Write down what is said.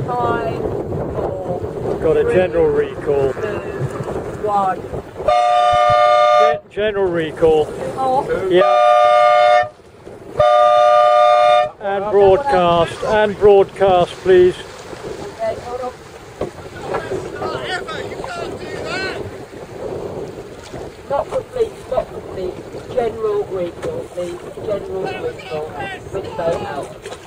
5, 4, Got a 3, general recall. 2, 1. General recall. Oh. Yeah. And broadcast, please. Okay, hold on. You can't do that! Not complete, not complete. General recall, please. General recall. Window out.